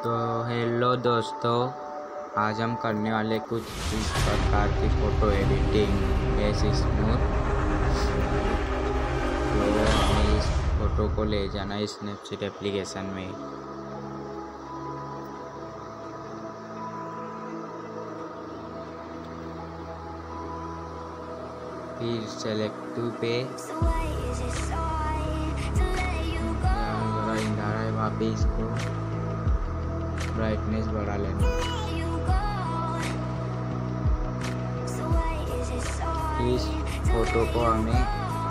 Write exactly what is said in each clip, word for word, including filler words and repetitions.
तो हेलो दोस्तों, आज हम करने वाले कुछ इस प्रकार की फ़ोटो एडिटिंग एस स्मूथ। तो हमें इस फ़ोटो को ले जाना है स्नैपचैट एप्लीकेशन में। फिर सेलेक्ट टू पे ज़रा इंधारा है, वहाँ पे इसको ब्राइटनेस बढ़ा लेना। इस फोटो को हमें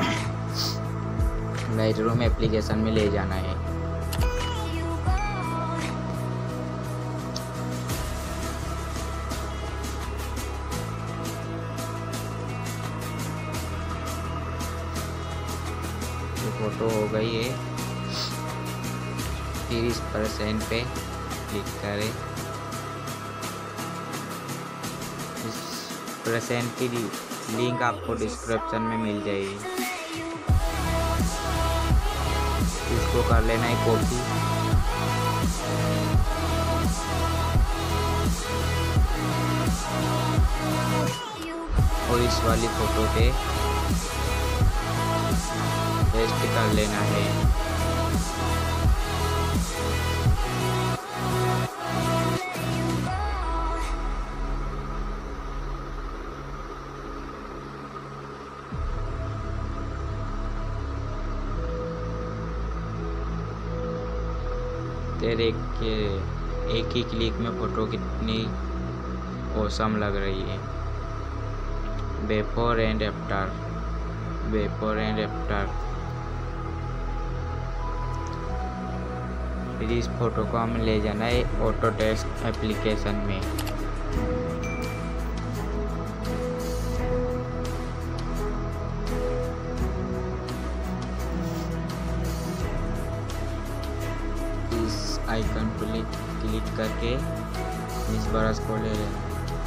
लाइटरूम एप्लीकेशन में ले जाना है। ये फोटो हो गई है। फिर इस परसेंट पे क्लिक करें। इस परसेंट की लिंक आपको डिस्क्रिप्शन में मिल जाएगी। इसको कर लेना है कॉपी। और इस वाली फोटो पे पेस्ट कर लेना है। तेरे के एक ही क्लिक में फ़ोटो कितनी औसम लग रही है। Before and after, before and after. फिर इस फोटो को हमें ले जाना है ऑटोडेस्क एप्लीकेशन में। आइकन को क्लिक करके इस ब्रश को ले लेना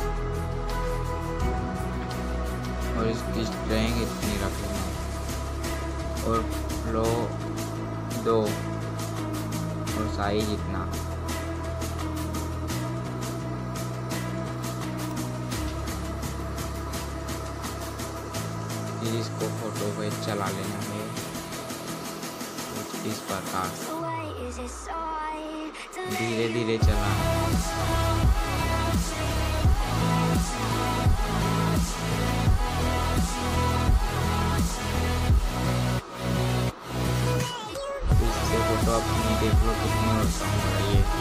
और इसकी स्ट्रेंथ इतनी रख लेना और फ्लो दो और साइज इतना। फिर इसको फोटो पे चला लेना है इस प्रकार धीरे धीरे चलाना। इससे फोटो अपनी देख लो कितनी औसम हो रही है।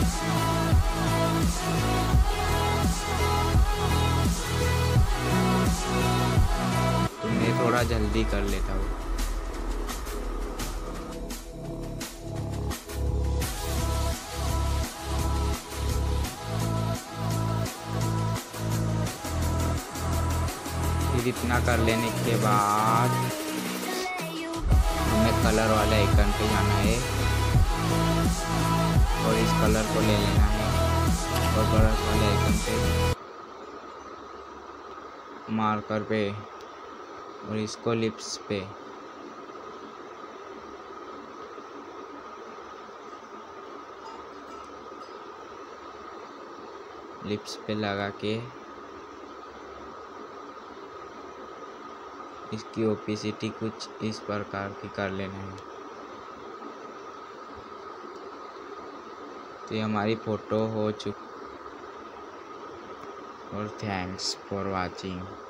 तो मैं थोड़ा जल्दी कर लेता हूँ। फिर इतना कर लेने के बाद हमें कलर वाले आइकन पे जाना है और इस कलर को ले लेना है और ब्रश वाले आइकन पे मार्कर पे और इसको लिप्स पे लिप्स पे लगा के इसकी ओपेसिटी कुछ इस प्रकार की कर लेना है। तो ये हमारी फ़ोटो हो चुकी। और थैंक्स फॉर वाचिंग।